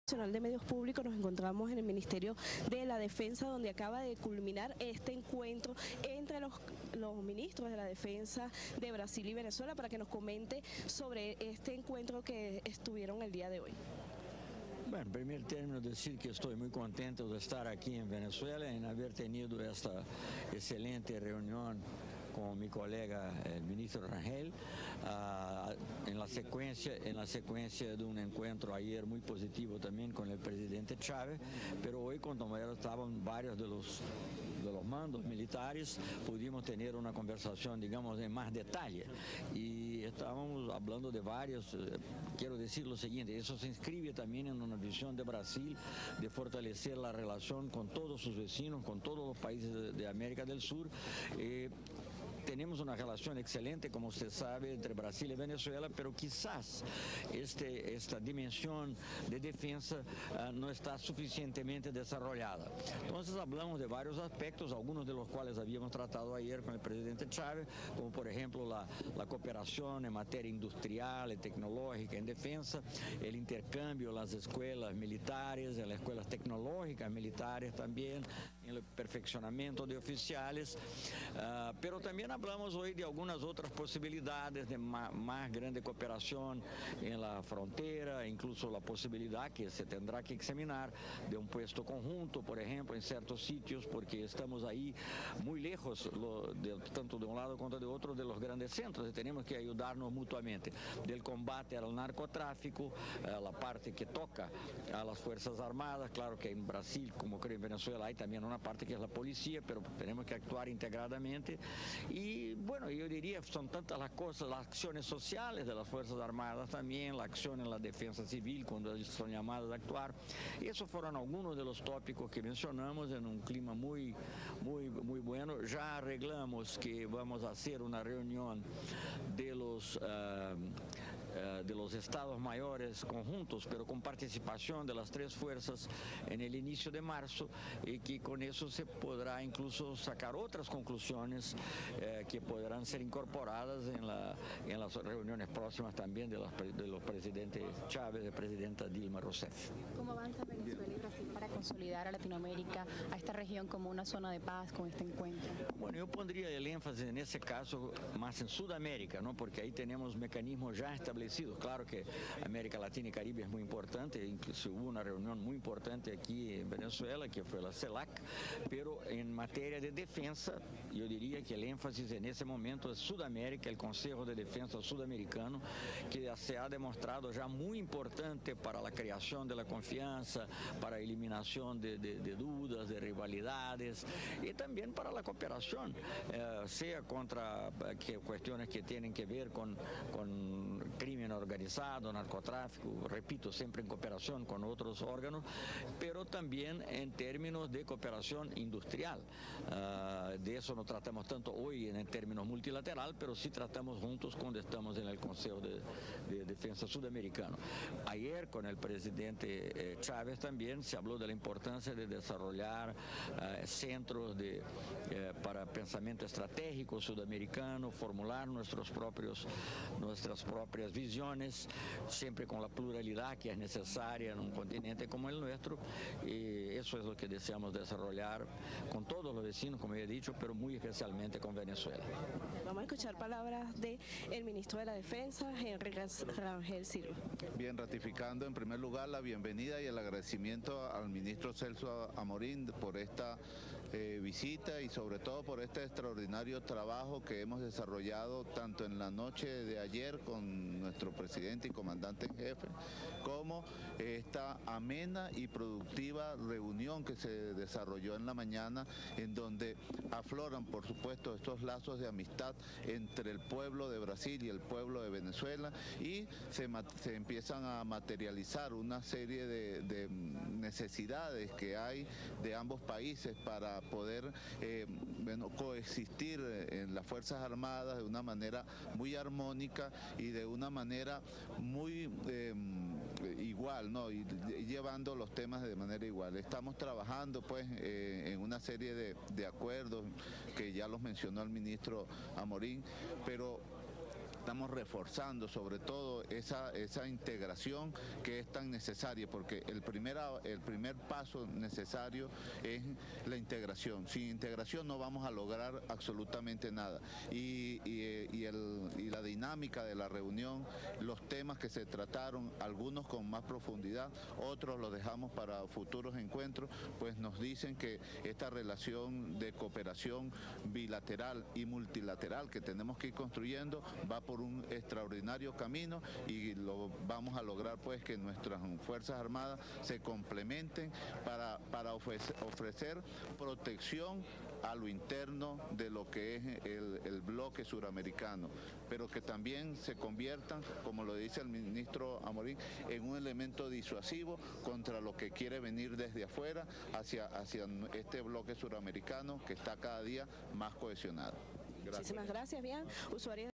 Nacional de Medios Públicos. Nos encontramos en el Ministerio de la Defensa, donde acaba de culminar este encuentro entre los ministros de la Defensa de Brasil y Venezuela, para que nos comente sobre este encuentro que estuvieron el día de hoy. Bueno, en primer término decir que estoy muy contento de estar aquí en Venezuela, en haber tenido esta excelente reunión con mi colega, el ministro Rangel, en la secuencia de un encuentro ayer muy positivo también con el presidente Chávez, pero hoy cuando estaban varios de los mandos militares, pudimos tener una conversación, digamos, en más detalle, y estábamos hablando de varios. Quiero decir lo siguiente: eso se inscribe también en una visión de Brasil de fortalecer la relación con todos sus vecinos, con todos los países de América del Sur. Tenemos una relación excelente, como usted sabe, entre Brasil y Venezuela, pero quizás esta dimensión de defensa no está suficientemente desarrollada. Entonces hablamos de varios aspectos, algunos de los cuales habíamos tratado ayer con el presidente Chávez, como por ejemplo la cooperación en materia industrial y tecnológica en defensa, el intercambio en las escuelas militares, en las escuelas tecnológicas militares también, en el perfeccionamiento de oficiales, pero también hablamos hoy de algunas otras posibilidades de más grande cooperación en la frontera, incluso la posibilidad que se tendrá que examinar de un puesto conjunto, por ejemplo, en ciertos sitios, porque estamos ahí muy lejos, tanto de un lado como de otro, de los grandes centros, y tenemos que ayudarnos mutuamente. Del combate al narcotráfico, la parte que toca a las Fuerzas Armadas, claro que en Brasil, como creo en Venezuela, hay también una parte que es la policía, pero tenemos que actuar integradamente. Y bueno, yo diría, son tantas las cosas, las acciones sociales de las Fuerzas Armadas también, la acción en la defensa civil cuando ellos son llamados a actuar. Y esos fueron algunos de los tópicos que mencionamos en un clima muy bueno. Ya arreglamos que vamos a hacer una reunión de los estados mayores conjuntos, pero con participación de las tres fuerzas en el inicio de marzo, y que con eso se podrá incluso sacar otras conclusiones que podrán ser incorporadas en las reuniones próximas también de los presidentes Chávez y presidenta Dilma Rousseff. ¿Cómo avanza Venezuela y Brasil para consolidar a Latinoamérica, a esta región, como una zona de paz con este encuentro? Bueno, yo pondría el énfasis en ese caso más en Sudamérica, ¿no? Porque ahí tenemos mecanismos ya establecidos. Claro que América Latina y Caribe es muy importante, incluso hubo una reunión muy importante aquí en Venezuela, que fue la CELAC, pero en materia de defensa, yo diría que el énfasis en ese momento es Sudamérica, el Consejo de Defensa Sudamericano, que se ha demostrado ya muy importante para la creación de la confianza, para la eliminación de dudas, de rivalidades, y también para la cooperación, sea contra cuestiones que tienen que ver con crimen organizado, narcotráfico, repito, siempre en cooperación con otros órganos, pero también en términos de cooperación industrial. De eso no tratamos tanto hoy en términos multilateral, pero sí tratamos juntos cuando estamos en el Consejo de Defensa Sudamericano. Ayer con el presidente Chávez también se habló de la importancia de desarrollar centros para pensamiento estratégico sudamericano, formular nuestras propias visiones, siempre con la pluralidad que es necesaria en un continente como el nuestro, y eso es lo que deseamos desarrollar con todos los vecinos, como he dicho, pero muy especialmente con Venezuela. Vamos a escuchar palabras del ministro de la Defensa, Henry Rangel Silva. Bien, ratificando en primer lugar la bienvenida y el agradecimiento al ministro Celso Amorín por esta visita, y sobre todo por este extraordinario trabajo que hemos desarrollado tanto en la noche de ayer con nuestro presidente y comandante en jefe, como esta amena y productiva reunión que se desarrolló en la mañana, en donde afloran, por supuesto, estos lazos de amistad entre el pueblo de Brasil y el pueblo de Venezuela, y se empiezan a materializar una serie de necesidades que hay de ambos países para poder coexistir en las Fuerzas Armadas de una manera muy armónica y de una manera muy igual, ¿no? Y llevando los temas de manera igual. Estamos trabajando pues en una serie de acuerdos que ya los mencionó el ministro Amorín, pero estamos reforzando sobre todo esa integración que es tan necesaria, porque el primer paso necesario es la integración. Sin integración no vamos a lograr absolutamente nada. Y la dinámica de la reunión, los temas que se trataron, algunos con más profundidad, otros los dejamos para futuros encuentros, pues nos dicen que esta relación de cooperación bilateral y multilateral que tenemos que ir construyendo va por un extraordinario camino y lo vamos a lograr, pues, que nuestras Fuerzas Armadas se complementen para ofrecer protección a lo interno de lo que es el bloque suramericano, pero que también se conviertan, como lo dice el ministro Amorín, en un elemento disuasivo contra lo que quiere venir desde afuera hacia este bloque suramericano que está cada día más cohesionado. Muchísimas gracias. Bien, usuarios